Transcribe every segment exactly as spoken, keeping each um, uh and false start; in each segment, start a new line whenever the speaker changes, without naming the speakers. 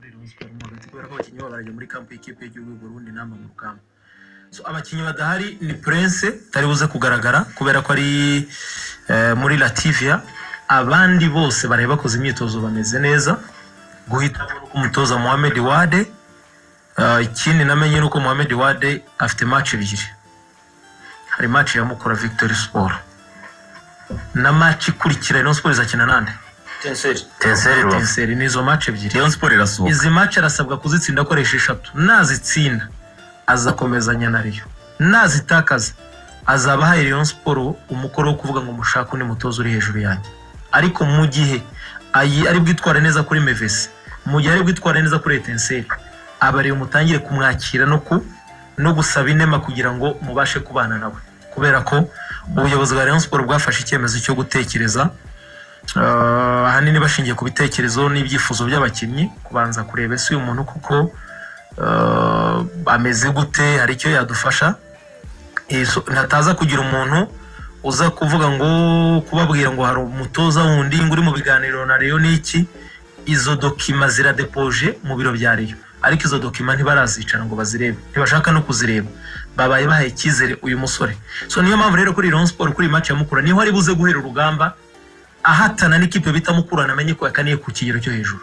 Rayon Sport mu hagati kubera ko abakinnyi babo barajya muri kampu y'ikipe y'igihugu Burundi namba mu rukamba. So abakinnyi badahari ni Prince tari buze kugaragara kubera ko ari eh, muri Latvia. Abandi bose bari bakoze imyitozo bameze neza. Guhita umutoza Mohamed Wade uh, ikindi namenye nuko Mohamed Wade afite match ebyiri. Hari match ya Mukura Victory Sport na match ikurikira Rayon Sport izakina nande
Tenseri
Tenseri Tenseri nizo match ebyiri.
Rayon Sport irasohoka.
Izi match arasabwa kuzitsinda akoresha eshatu. Nazitsinda azakomezanya na Rayon, nazitakaza azaba haye Rayon Sport umukoro wo kuvuga ngo mushaka ni mutozo uri hejuru yanjye. Ariko mu gihe ayi ari bwitwara neza kuri Mevesi, mu gihe ari bwitwara neza kuri Tenseri, abari umutangire kumwakira no ku no gusaba inema kugira ngo mubashe kubana nawe, kubera ko ubuyobozi bwa Rayon Sport bwafashe icyemezo cyo gutekereza uh, ahanini bashingiye ku bitekerezo n'ibyifuzo by'abakinnyi, kubanza kureba ese uyu muntu kuko uh, ameze gute, hari icyo yadufasha. Eso ntataza kugira umuntu uza kuvuga ngo kubabwira ngo hari umutoza wundi nguri mu biganiro na Rayon n'iki. Izo dokima zira depoje mu biro bya Rayon, ariko izo dokima ntibarazicara ngo bazirebe, ntibashaka no kuzireba, babaye bahaye ikizere uyu musore. So niyo mpamvu rero kuri Rayon Sport kuri match ya Mukura niho ari buze guhera urugamba ahatana n'ikipe bita Mukura, namenye ko yakaniye ku kigero cyo hejuru.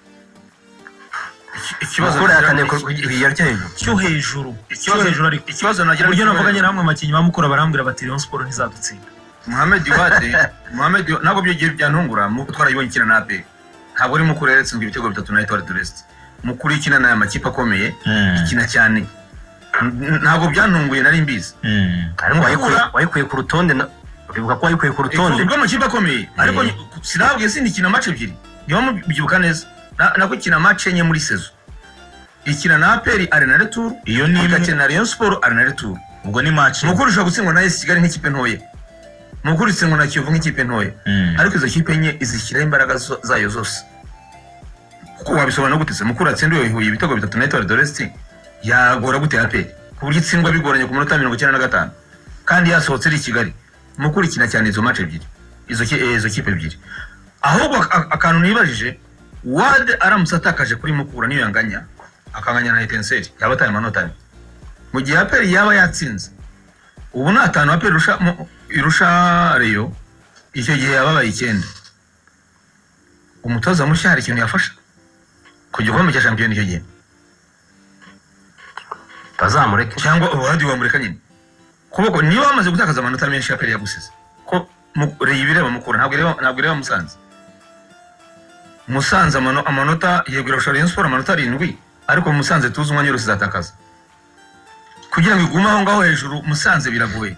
Ikibazo Mukura yakaniye ku kigero cyo hejuru
cyo hejuru cyo hejuru ariko
ikibazo nagira
buryo navuganye namwe amakinyi ba Mukura barambwira bati Rayon Sport ntizadutsinda.
Mohamed Wade Mohamed nabo byegiye byantungura mu twarayibonye kina na A P R, ntabwo ari Mukura yaretsinzwe ibitego bitatu na Etoile de l'Est. Mukuru ikina na amakipe akomeye ikina cyane, ntabwo byantunguye nari mbizi.
Ariko wayikuye ku rutonde, bivuga ko wayikuye ku rutonde
ubwo amakipe akomeye, ariko sinabwiye sindi kina match ebyiri niyo mubyibuka neza, nako kina match enye muri saison. Ikina na A P R Arena Retour, iyo ni ikina na Rayon Sport Arena Retour.
Ubwo ni match
Mukuru ushaka gutsindwa na A S Kigali nk'ikipe ntoye, Mukuru itsindwa na Kiyovu nk'ikipe ntoye, ariko izo kipe enye izishyira imbaraga zayo zose. Kuko wabisobanura gute se Mukuru atsindiwe Huye ibitego bitatu na Etoile de l'Est yagora gute A P R ku buryo itsindwa bigoranye ku minota mirongo icyenda na gatanu kandi yasohotse ari Kigali. Mukuru ikina cyane izo match ebyiri, izo izo kipe ebyiri. Ahubwo akantu nibajije, Wade aramutse atakaje kuri Mukura niyo yanganya akanganya na Tenseri yaba taye amanota mu gihe A P R yaba yatsinze. Ubu na atanu A P R irusha irusha Rayon, icyo gihe yababaye icyenda. Umutoza mushya hari ikintu yafasha kujya mu cya champion icyo gihe
tazamureke
cyangwa Wade wamureka nyine, kuko niba bamaze gutakaza amanota menshi A P R yagusize ko Rayon ibireba Mukura ntabwo ireba ntabwo ireba Musanze. Musanze amanota yego irusha Rayon Sport amanota arindwi, ariko Musanze tuzi umwanya wose zatakaza kugira ngo igume aho ngaho hejuru. Musanze biragoye,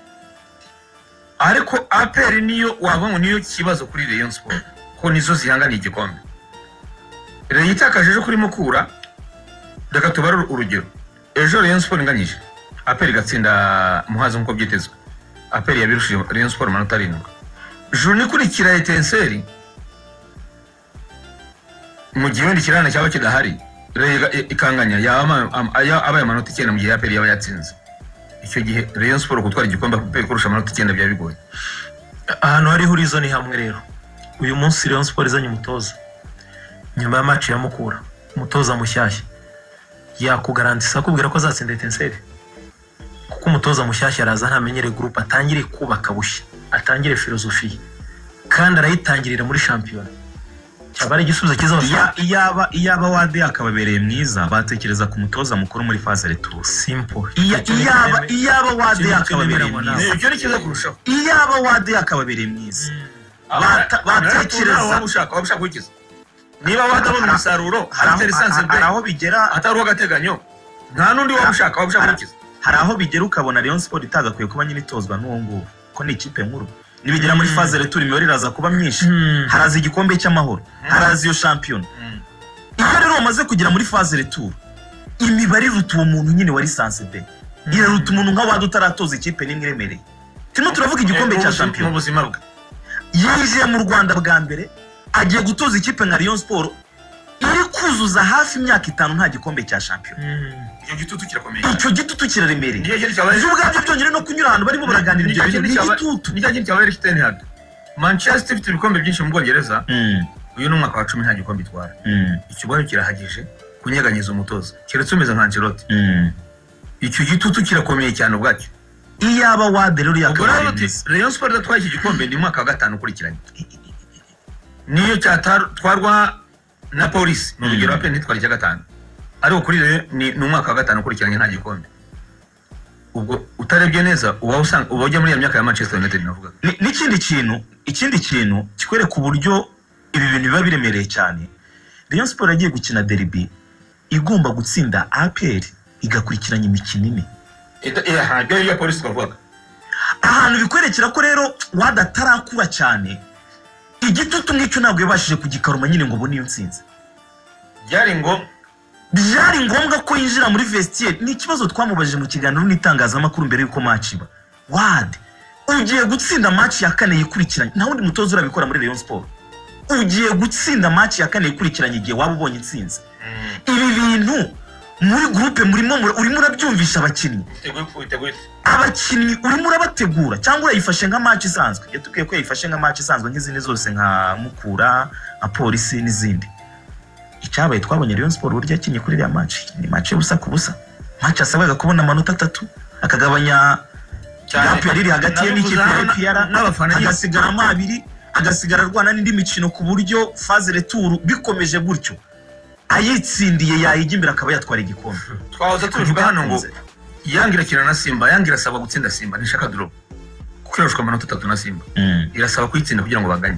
ariko A P R niyo wabonye niyo kibazo kuri Rayon Sport ko nizo zihangana igikombe. Rayon itakaje ejo kuri Mukura, reka tubare urugero, ejo Rayon Sport inganyije A P R igatsinda Muhazi nkuko byitezwe, A P R yabirushije Rayon Sport amanota arindwi. Juni kurikira Etenseri mu gihe wenda kirana cyaba kidahari ikanganya abaye amanota icyenda mu gihe A P R yaba yatsinze. Icyo gihe Rayon Sport gutwara igikombe A P R kurusha amanota icyenda bya bigoye.
Ahantu hari horizon hamwe rero, uyu munsi Rayon Sport izanye umutoza nyuma ya match ya Mukura, umutoza mushyashya yakugarantisa kubwira ko azatsinda Tenseri, kuko umutoza mushyashya araza ntamenyere group, atangire kubaka bushya, atangire filosofi kandi arayitangirira muri champion. Cyabari igisubizo kiza
iyaba iyaba Wade akababereye mwiza batekereza ku mutoza mukuru muri phase retour.
Simple.
Iyaba iyaba Wade akababereye mwiza,
icyo ni kiza kurushaho.
Iyaba Wade akababereye mwiza batekereza
wabushaka wabushaka kukiza. Niba wadabona umusaruro hari lisansi
hari aho bigera
atari ugateganyo, nta nundi wabushaka wabushaka kukiza.
Hari aho bigera ukabona Rayon Sport itagakwiye kuba nyine itozwa n'uwo nguwo ko ni ikipe nkuru. Nibigera muri phase retour imibare iraza kuba myinshi, haraza igikombe cy'amahoro, haraza iyo champion. Iyo rero umaze kugera muri phase retour, imibare iruta uwo muntu nyine wari lisansi B, iraruta umuntu nka Wade utaratoza ikipe n'imwe iremereye. Turimo turavuga igikombe cya champion
mu buzima bwe.
Yije mu Rwanda bwa mbere agiye gutoza ikipe nka Rayon Sport iri kuzuza hafi imyaka itanu nta gikombe cya champion.
Icyo gitutu kirakomeye,
icyo gitutu kiraremereye.
Niyo gihe cyabaye
ubwabyo byonyine no kunyura ahantu barimo baraganira ibyo gitutu.
Niyo gihe cyabaye Ten Hag Manchester ifite ibikombe byinshi mu Bwongereza, uyu ni umwaka wa cumi nta gikombe itwara
Mm.
ikibazo kirahagije kunyeganyiza umutoza keretse umeze nka Ancelotti
Mm.
icyo gitutu kirakomeye cyane ubwacyo
iyaba wade rero
ubwo rero
yakabaye
uti
mwiza.
Rayon Sport idatwaye iki gikombe ni umwaka wa gatanu ukurikiranye niyo cyatwarwa na polisi ni urugero
Mm.
ape ntitwara icya gatanu ariko kuri rero ni ni umwaka wa gatanu ukurikiranye nta gikombe ubwo utarebye neza uba usanga uba ujya muri ya myaka ya Manchester United navuga
Ni- n'ikindi kintu ikindi kintu kikwereka uburyo ibi bintu biba biremereye cyane. Rayon Sport yagiye gukina derby igomba gutsinda A P R igakurikiranya imikino ine.
eh ibyo ya polisi twavuga
Ahantu bikwerekera ko rero wada atarakura cyane igitutu nk'icyo ntabwo yabashije kugikaruma nyine ngo ubone iyo nsinzi.
byari ngo
Byari ngombwa ko yinjira muri vestiaire. Ni ikibazo twamubajije mu kiganiro n'itangazamakuru mbere yuko match iba. Wade ugiye gutsinda match ya kane yikurikiranye nta wundi mutoza urabikora muri Rayon Sport. Ugiye gutsinda match ya kane yikurikiranye igihe waba ubonye intsinzi. Ibi bintu muri groupe murimo muri- urimo urabyumvisha abakinnyi. Abakinnyi urimo urabategura cyangwa urayifashe nka match isanzwe. Yatubwiye ko yayifashe nka match isanzwe nk'izindi zose nka Mukura, nka Polisi n'izindi. Icyabaye twabonye Rayon Sport burya yakinnye kuri iriya match ni match y'ubusa ku busa. Match asabwaga kubona amanota atatu akagabanya gap yari iri hagati ye n'ikipe ya A P R
n'abafana
agasigaramo abiri agasigara arwana n'indi mikino ku buryo phase retour bikomeje gutyo ayitsindiye yayijya imbere akaba yatwara igikombe.
twahoze tuvuga hano ngo yangira kira na Simba yangira asaba gutsinda Simba nishaka drop kuko yarushwa amanota atatu na Simba irasaba kuyitsinda kugira ngo baganye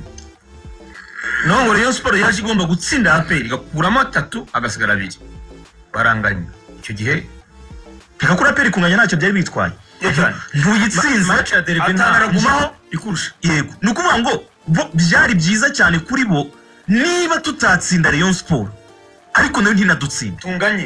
no ngo Rayon Sport yaje igomba gutsinda A P R igakuramo atatu agasigara abiri baranganye icyo gihe
Bikakura peri kunganya ntacyo byari bitwaye. Ntuyitsinze
match ya derby nta
ataragumaho ikurusha
yego ni ukuvuga ngo bo byari byiza cyane kuri bo niba tutatsinda Rayon Sport ariko nayo ntinadutsinda.
tunganye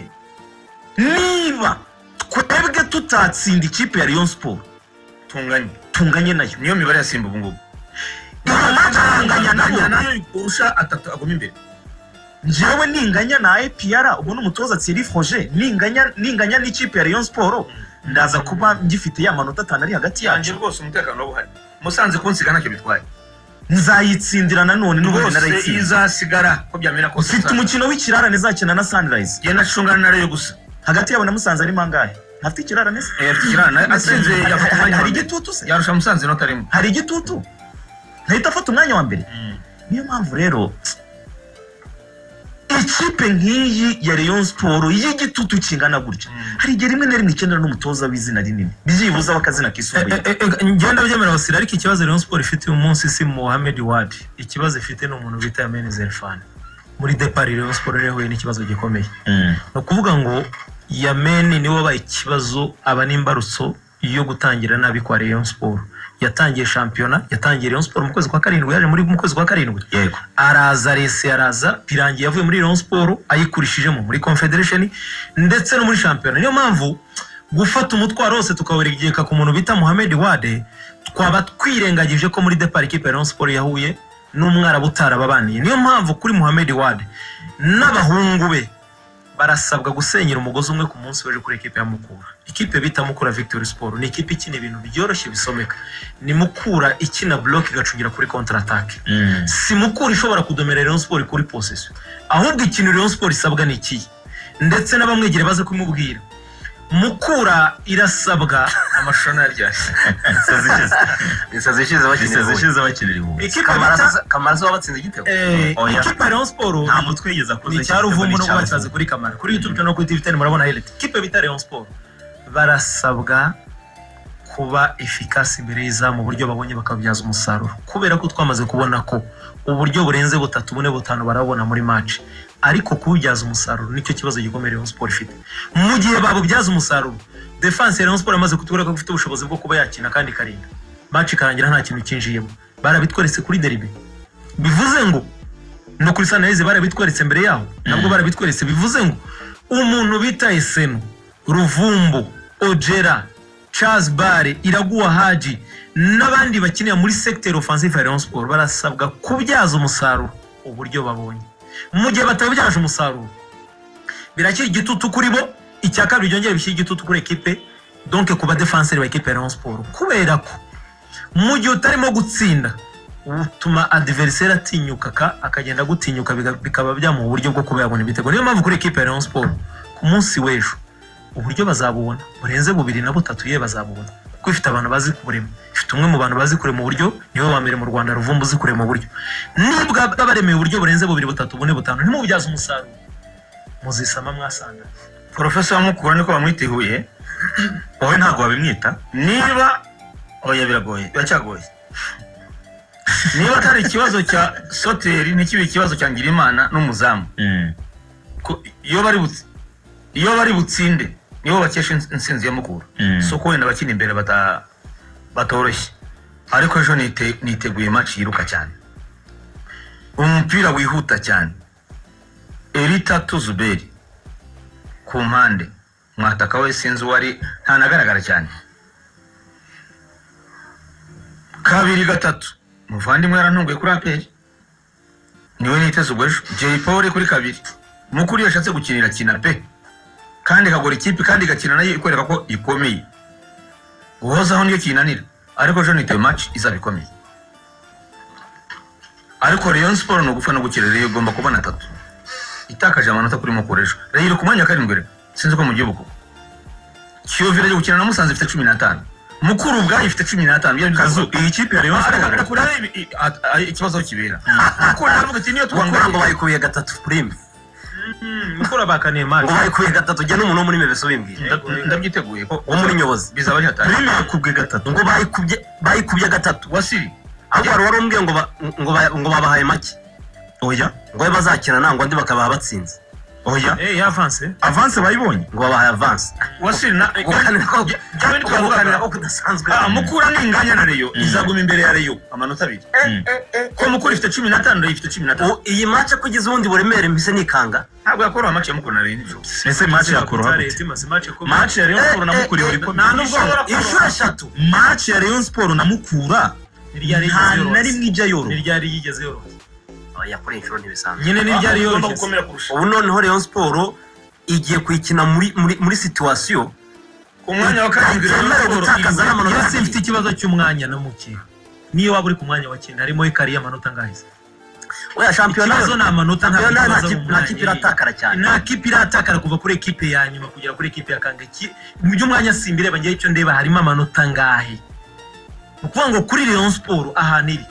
Niba twebwe tutatsinda ikipe ya Rayon Sport
tunganye
tunganye nayo
niyo mibare ya Simba ubu ngubu
iyo match anganya nayo
nayo kurusha atatu agoma imbere
njyewe ninganya na A P R ubwo n'umutoza Thierry Froger ninganya ninganya n'ikipe ya Rayon Sport ndaza kuba ngifite ya manota atanu ari hagati
yanjye
yacu
rwose umutekano w'ubuhari musanze kunsiga ntacyo bitwaye
nzayitsindira nanone n'ubundi
rwose
narayitsinda.
izasigara ko byamera ko
Ufite umukino w'ikirarane izakina na Sunrise
genda cungana na Rayon gusa
hagati yabo na Musanze ari mangahe ntafite ikirarane se
eh fikirana atsinze yafata umwanya
hari
hari
igitutu se
yarusha Musanze inota rimwe
hari igitutu ntahita afata umwanya wa mbere. Niyo mpamvu rero ikipe nk'iyi ya Rayon Sport y'igitutu kingana gutya hari igihe rimwe na rimwe ikenera n'umutoza w'izina rinini byibuza bakazina kisumbuye.
ngenda byemera basira ariko ikibazo Rayon Sport ifite uyu munsi si Mohamed Wade ikibazo ifite n'umuntu bita Yamene Zerfan muri depart Rayon Sport rero huye n'ikibazo gikomeye no kuvuga ngo Yamene niwe wabaye ikibazo aba n'imbarutso yo gutangira nabi kwa Rayon Sport. Yatangiye shampiyona yatangiye Rayon Sport mu kwezi kwa karindwi yaje muri mu kwezi kwa karindwi
Yego
araza rese araza birangiye yavuye muri Rayon Sport ayikurishijemo muri Confederation ndetse no muri shampiyona. Niyo mpamvu gufata umutwaro wose tukaweregeka ku muntu bita Mohamed Wade twaba twirengagije ko muri depart equipe ya Rayon Sport yahuye n'umwara butara babaniye. Niyo mpamvu kuri Mohamed Wade n'abahungu be barasabwa gusenyera umugozi umwe ku munsi waje kuri equipe ya Mukura. Ikipe bita Mukura Victory Sport ni ikipe ikina ibintu byoroshye bisomeka. Ni Mukura ikina block igacungira kuri counter attack. Si Mukura ishobora kudomera Rayon Sport kuri possession. Ahubwo ikintu Rayon Sport isabwa ni iki ndetse n'abamwegere baze kumubwira Mukura irasabwa
amashona yaryashye
isazi ishize
bakina
bakinira ihuye.
ikipe bita
Kamarazo wabatsinze igitego
eh
Oya.
ikipe ya Rayon Sport
nta mutwe yigeze akoze
ni cyaruvumbu no kubacaza kuri kamera kuri YouTube no kuri T V ten murabona highlight. Ikipe bita Rayon Sport barasabwa kuba efficace imbere y'izamu buryo babonye bakabyaza umusaruro kubera ko twamaze kubona ko uburyo burenze butatu bune butanu barabona muri match ariko kubyaza umusaruro nicyo kibazo gikomeye Rayon Sport ifite. Mu gihe babubyaza umusaruro defense ya Rayon Sport amaze kutubura ko ifite ubushobozi bwo kuba yakina kandi karinda match ikarangira nta kintu kinjiyemo. Barabitweretse kuri derby bivuze ngo no kuri Sunrise barabitweretse mbere yaho nabwo barabitweretse bivuze ngo umuntu bita Eseno Ruvumbu Ojera Charles Bare Iraguha Haji n'abandi bakinira muri secteur offensive ya Rayon Sport barasabwa kubyaza umusaruro uburyo babonye. Mu gihe batabyaje umusaruro birakiri igitutu kuri bo icya kabiri byongera bishyira igitutu kuri equipe donc kuba defenseur ba equipe ya Rayon Sport kubera ko mu gihe utarimo gutsinda utuma adversaire atinyuka akagenda gutinyuka bikaba byamu uburyo bwo kuba yabona ibitego. Niyo mpamvu kuri equipe ya Rayon Sport ku munsi w'ejo uburyo bazabubona burenze bubiri na butatu ye bazabubona kuko ifite abantu bazi kurema, ifite umwe mu bantu bazi kurema uburyo niwe wa mbere mu Rwanda Ruvumbu uzi kurema uburyo. Nibwa babaremeye uburyo burenze bubiri butatu bune butanu ntimubyaza umusaruro muzisama mwasanga.
Professor Mukura niko bamwitehuye
wowe ntago wabimwita
niba oya biragoye biracyagoye niba atari ikibazo cya Soteri n'ikibi ikibazo cya Ngirimana n'umuzamu
mm.
iyo bari butsi iyo bari butsinde nibo bakesha insinzi ya Mukura
mm.
so ko wenda bakina imbere bata batoroshye ariko ejo nite niteguye match yiruka cyane umupira wihuta cyane Erita Tuzuberi ku mpande mwataka we sinzi wari ntanagaragara cyane kabiri gatatu muvandimwe yarantunguye kuri aperi niwe niteze ubwejo Jay Paul kuri kabiri Mukuri yashatse gukinira kina pe kandi kagora ikipe kandi gakina nayo ikoreka ko ikomeye uhozaho niyo kinanira ariko jo niteye match izabikomeye ariko Rayon Sport no gufana gukira rero igomba kubona atatu itakaje amanota kuri Mukoresho rero ku mwanya karindwi sinzi ko mu gihugu Kiyovu yo gukina na Musanze ifite cumi na tanu Mukuru ubwayo ifite cumi na tanu
Kazu iyi kipe ya Rayon Sport
kuri ikibazo kibera kuko navuga ati niyo twangura
ngo bayikuye gatatu prime
Mukuru bakaniye match
ngo bayikuye gatatu jya n'umuntu muri mebeso bimbwira
ndabyiteguye ko
wo muri Nyobozi
bizaba ari hatari
prime yakubwe gatatu
ngo bayikubye bayikubye gatatu
wasiri
ahubwo wari warumbwiye ngo ngo ngo babahaye make
oya
ngo bazakina nango ndi bakabaha batsinze
oya
eh ya avance
avance bayibonye
ngo babahaye avance
wasiri na
gukanira ko
cyane
gukanira ko kudasanzwe
ah Mukura n'inganya na Rayon izaguma imbere ya Rayon amanota abiri ko Mukura ifite cumi na tanu ifite cumi na tanu
iyi match kugeza ubundi buremere mbise nikanga
ntabwo yakora match ya Mukura na Rayon nijoro
ese match yakora match ya Rayon Sport na Mukura uri ko
nta nubwo inshuro eshatu
match ya Rayon Sport na Mukura nta nari mwija yoro
niryari yigeze yoro
oya kuri inshuro ntibisanzwe
nyine niryari yoro
gukomera kurusha
ubu noneho Rayon Sport igiye kwikina muri muri muri situation
ku mwanya wa karindwi
Rayon gutakaza n'amanota
yose ifite ikibazo cy'umwanya na muke niyo waba uri ku mwanya wa cyenda harimo ikari y'amanota ngahize
oya shampiyona
ikibazo na amanota nta
nta kipe iratakara cyane
nta kipe iratakara kuva kuri equipe ya nyuma kugera kuri equipe ya Kangeki mu by'umwanya simbire bangiye icyo ndeba harimo amanota ngahe ukuvuga ngo kuri Rayon Sport ahantu iri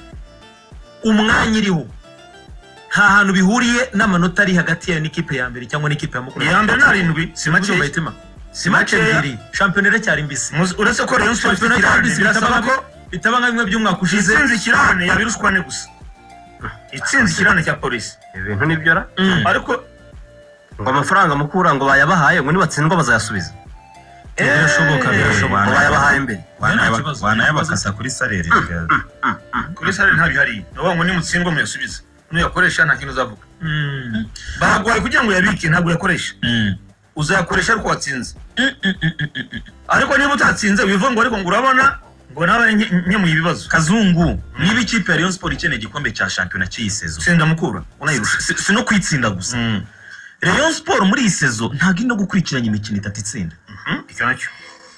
umwanya iriho nta hantu bihuriye n'amanota ari hagati ya n'ikipe ya mbere cyangwa n'ikipe ya Mukura
ya mbere narindwi si match
bayitima si match ebyiri shampiyona cyari mbisi
uretse ko Rayon Sport
shampiyona cyari mbisi birasaba ko bitabanga bimwe by'umwaka ushize
itsinzi kirane yabirushwane gusa itsinzi kirane cya polisi
ibintu nibyo ra
ariko
ngo amafaranga Mukura ngo bayabahaye ngo nibatsindwa bazayasubiza
birashoboka birashoboka
bayabahaye imbere
wanayabakasa kuri salary
kuri salary nta bihari no ngo nimutsindwa muyasubiza nuyakoresha nta kintu uzavuga bagwaye kugira ngo yabike ntabwo yakoresha uzayakoresha ariko watsinze ariko niba utatsinze wivuga ngo ariko ngo urabona ngo nawe nkemuye ibibazo
Kazungu niba ikipe ya Rayon Sport ikeneye igikombe cya shampiyona cy'iyi sezo
tsinda Mukura
unayirusha si no kwitsinda gusa Rayon Sport muri iyi sezo ntago ino gukurikiranya imikino itatu itsinda
icyo nacyo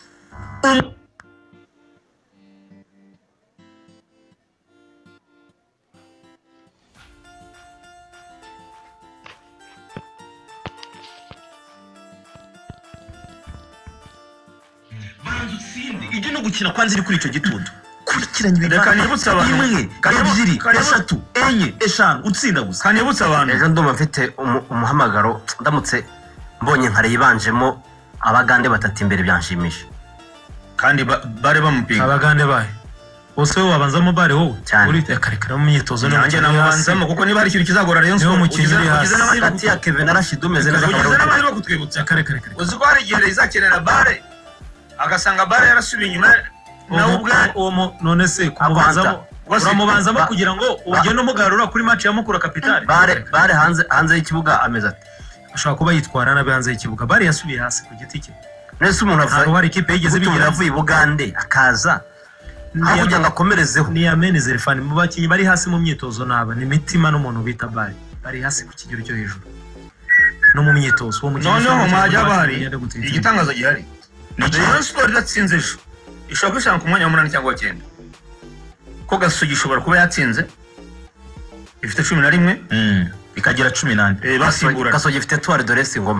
ibyo no gukina kwanza iri kuri icyo gitundo kurikiranya ibintu
reka nibutse abantu
imwe ebyiri eshatu enye eshanu utsinda gusa
kanibutse abantu
ejo ndumva mfite umuhamagaro ndamutse mbonye nkare yibanjemo abagande batatu imbere byanshimisha
kandi bare bamupinga
abagande baye bose we wabanzamo bare wowe
uri
akarekera mu myitozo
nanjye namubanzamo kuko niba hari ikintu kizagora Rayon Sport
hagati ya Kevin na Rashid umeze neza
n'amahirwe kutwibutsa
akarekera
uzi ko hari igihe izakenera bare agasanga bare yarasubiye inyuma nawe ubwe
uwo none se kumubanzamo uramubanzamo kugira ngo ugende umugarura kuri match ya Mukura Capital
bare bare hanze hanze y'ikibuga ameze ati
ashobora kuba yitwara nabe hanze y'ikibuga bare yasubiye hasi ku giti cye
nese umuntu avuye
hari ikipe yigeze bigira
avuye Bugande akaza aho kugira ngo akomerezeho
ni Amen Zerfani mu bakinyi bari hasi mu myitozo naba ni mitima n'umuntu bita bare bari hasi ku kigero cyo hejuru no mu myitozo wo mu
gihe noneho majya bari igitangazo gihari Rayon Sport iratsinze ejo ishobora kwishanga ku mwanya wa munani cyangwa wa cyenda ko Gasogi ishobora kuba yatsinze ifite cumi na rimwe
ikagira cumi n'ane
eh, basimburana
Gasogi ifite Etoile de l'Est Ngoma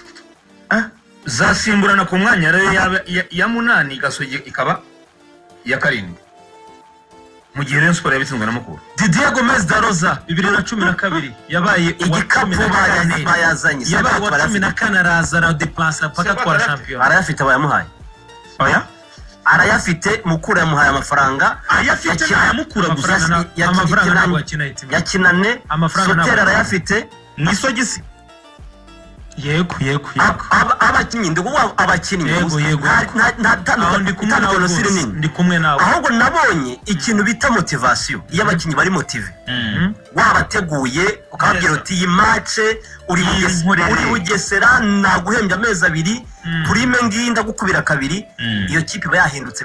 zasimburana ku mwanya rero ya, ya, ya munani Gasogi ikaba ya karindwi mu gihe Rayon Sport yabitsinzwe na Mukura.
Didier Gomez da Rosa bibiri na cumi na kabiri yabaye
igikapu bayazanye
yabaye wa cumi na kane araza na depansa paka kwa champion
arayafite bayamuhaye
oya
arayafite Mukura yamuhaye amafaranga
ayafite ayamukura gusa
amafaranga ntabwo yakina itima
yakinane Sotera arayafite
n'isogisi yego yego yego
abakinyi ndi kuvuga abakinyi
yego yego
ndi kumwe nawe
ndi kumwe nawe
ahubwo nabonye ikintu bita motivation iyo abakinyi bari motive wabateguye ukababwira uti iyi match uri bugesera naguhembye amezi abiri prime ngiyi ndagukubira kabiri iyo kipe bayahindutse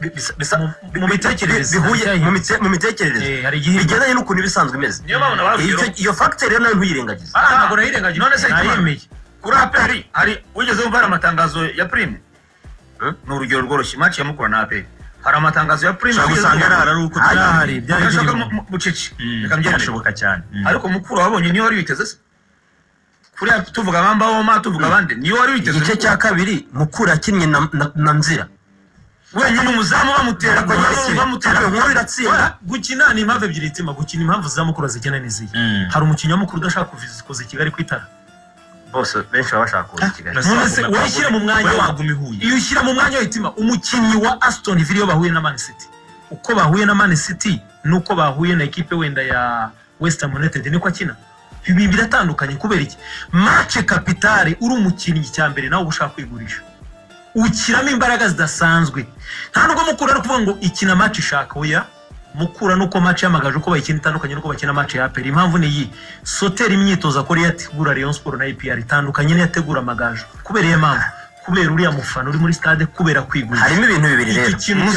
mu mitekerereze
bihuye mu mitekerereze bigendanye n'ukuntu ibisanzwe imeze iyo factor rero nayo ntuyirengagize
ntabwo nayirengagize none se nayemeye kuri A P R hari wigeze umva amatangazo ya prime ni urugero rworoshye match ya Mukura na A P R hari amatangazo ya prime
usanga yarara ari uko
byahari
byashaka bucece
bikambyashoboka cyane
ariko Mukura wabonye niyo wari witeze se kuri tuvuga bamba woma tuvuga bande niyo wari witeze
igice cya kabiri Mukura yakinnye na Nzira
wenyine umuzamu bamutera ko bamutera
nkuru iratsinda
gukina ni impamvu ebyiri itima gukina impamvu za Mukura zigena niziye hari umukinnyi wa Mukura udashaka kuza Kigali kwitara
bose benshi baba bashaka kuza Kigali
none se washyira mu mwanya
waguma ihuye
iyo ushyira mu mwanya w'itima umukinnyi wa Aston Villa bahuye na Man City uko bahuye na Man City nuko bahuye na equipe wenda ya West Ham United niko akina ibi biratandukanye kubera iki match capitale uri umukinnyi cyambere nawe ushaka kwigurisha ukiramo imbaraga zidasanzwe nta nubwo Mukura ari kuvuga ngo ikina match ishaka oya Mukura nuko match yamagaje uko bayikina itandukanye nuko bakina match ya A P R impamvu ni iyi Sotera imyitozo akora yategura Rayon Sport na A P R itandukanye ne yategura amagaje kubera iyo mpamvu kubera uriya mufana uri muri stade kubera kwigurisha
harimo ibintu bibiri rero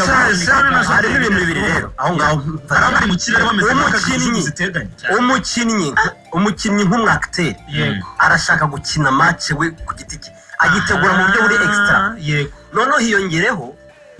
harimo ibintu bibiri rero aho ngaho
abari mu kirere bameze
nk'umukinnyi umukinnyi umukinnyi nk'umwacteur
yego
arashaka gukina match we ku giti cye agitegura mu buryo buri extra
yego
noneho hiyongereho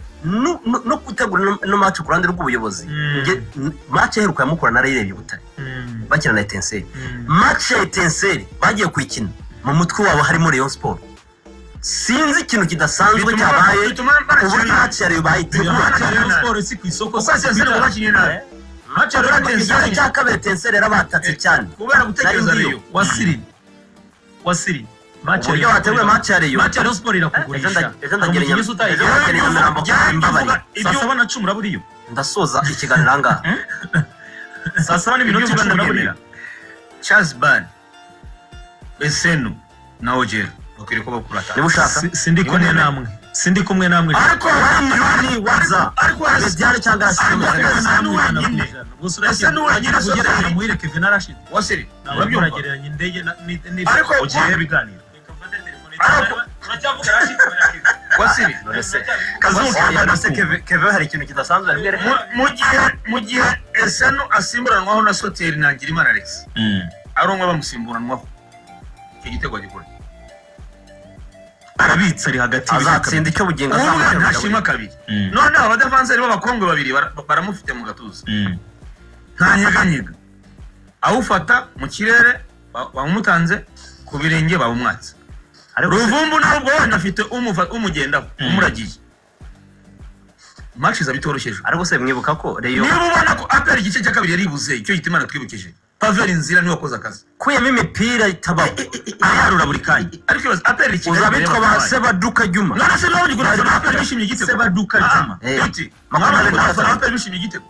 no gutegura no match ku ruhande rw'ubuyobozi match iheruka Mukura narayirebye Butare bakina na Etincelle match ya Etincelle bagiye kuyikina mu mutwe wabo harimo Rayon Sport sinzi ikintu kidasanzwe cyabaye ubu match ya Rayon bayitegura
Rayon Sport si ku isoko
Etincelle bakinnye nawe
match ya Etincelle cyaka Etincelle yarabatatse cyane
kubera gutekereza Rayon
wasiri wasiri match
ya wateguye match ya Rayon
match ya Rayon Sport irakugurisha
ejo ndagerenya ejo Nyamirambo imbabari
saa saba na cumi uraburiyo
ndasoza ikiganiro anga
saa saba n'iminota icumi uraburiyo
Charles Ban Besenu na Ojera bakwiye ko bakurata
niba ushaka
sindi kumwe namwe sindi kumwe namwe
ariko
wani waza
ariko
byari cyangwa
asime
gusa uragira kugeranya muhire Kevin Rashid
wasiri
urabyumva urageranya indege ni
ariko
ugiye biganira
uracyavuga Rashid
wasiri
Kevin hari ikintu kidasanzwe
mu gihe mu gihe Esenu asimburanwaho na Soteri nangira Imana Alex arongwa bamusimburanwaho icyo gitego gikora
arabitsa ari hagati
azatsinda icyo bugingo
azamutse ntashima kabiri none abadavanzeri b'abakongwe babiri baramufite mu gatuza nta nyeganyega awufata mu kirere bamutanze ku birenge bawumwatse Ruvumbu ntabwo wanafite umugendaho umuragiye match za bitoroshyeje
ariko se mwibuka ko Rayon
niba ubona ko A P R igice cya kabiri yaribuze icyo gitimana twibukije Pavel Nzira niwe wakoze akazi
kuyemo imipira itabaho
ayarura buri kanya ariko A P R ikibazo
uzabitwa ba Sebaduka Juma
none se nawe gikora A P R bishimye igitego
Sebaduka Juma
eti makamare A P R bishimye igitego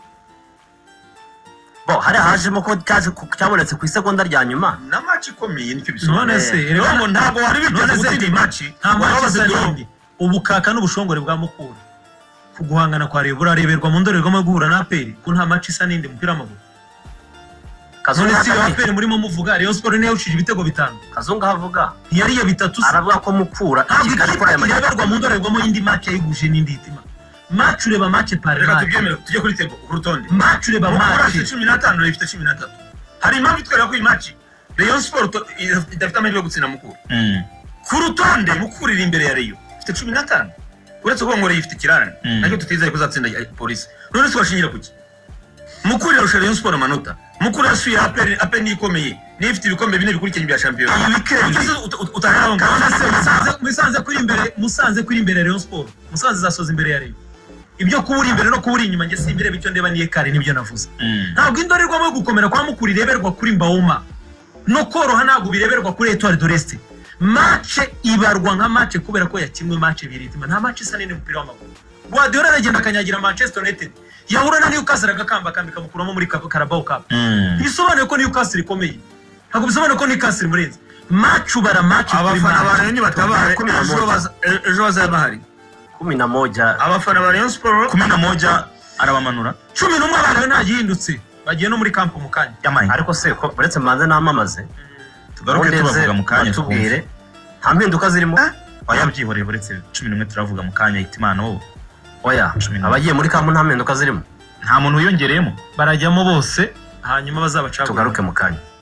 bo hari hajemo ko cyaje cyabonetse ku isegonda rya nyuma
na match ikomeye nicyo bisobanura
none se
rero ntabwo wari biteze gutsinda match
nta match zindi ubukaka n'ubushongore bwa Mukura kuguhangana kwa Rayon burareberwa mu ndorerwamo guhura na A P R ko nta match isa n'indi mupira w'amaguru Kazungu si A P R murimo muvuga Rayon Sport niyo ushije ibitego bitanu
Kazungu havuga
ntiyariye bitatu
aravuga ko Mukura
Kigali kora yamerwa mu ndorerwamo y'indi match yiguje n'indi itima match ureba match par
reka tubyemere tujye kuri tebo ku rutonde
match ureba match
cumi na tanu ifite cumi na tatu hari impamvu itwereka ko iyi match Rayon Sport idafite amahirwe yo gutsinda Mukura ku rutonde Mukura iri imbere ya Rayon ifite cumi na tanu uretse ko ngo Rayon ifite kirarane nacyo tutizeye ko izatsinda Polisi none se washingira kuki Mukura yarusha Rayon Sport amanota Mukura yasuye aperi aperi nikomeye niyo ifite ibikombe bine bikurikiranye bya shampiyona
iyi weekend
utaranga
musanze kuri imbere musanze kuri imbere Rayon Sport musanze zasoza imbere ya Rayon ibyo kubura imbere no kubura inyuma nge simbire bityo ndeba niye kare nibyo navuze ntabwo indorerwamo yo gukomera kwa Mukura ireberwa kuri Mbaoma no koroha ntabwo bireberwa kuri Etoile de l'Est match ibarwa nka match kubera ko yakinwe match biritima nta match isa nini mupira w'amaguru Guardiola aragenda akanyagira Manchester United yahura na Newcastle agakamba kambika mukuramo muri Carabao Cup bisobanuye ko Newcastle ikomeye ntabwo bisobanuye ko Newcastle murenze match ubara match
abafana ba Rayon batabare ejo bazabahari
kumi na moja
abafana ba Rayon Sport
kumi na moja arabamanura
cumi n'umwe abantu ntagihindutse bagiye no muri camp mu kanya
ariko se ko uretse manze namamaze
tugaruke tubavuga mu kanya
tubwire nta mpinduka zirimo
oya byihoreye uretse cumi n'umwe turavuga mu kanya Hitimana wowe
oya abagiye muri camp nta mpinduka zirimo
nta muntu wiyongereyemo
barajyamo bose hanyuma bazabacaho
tugaruke mu kanya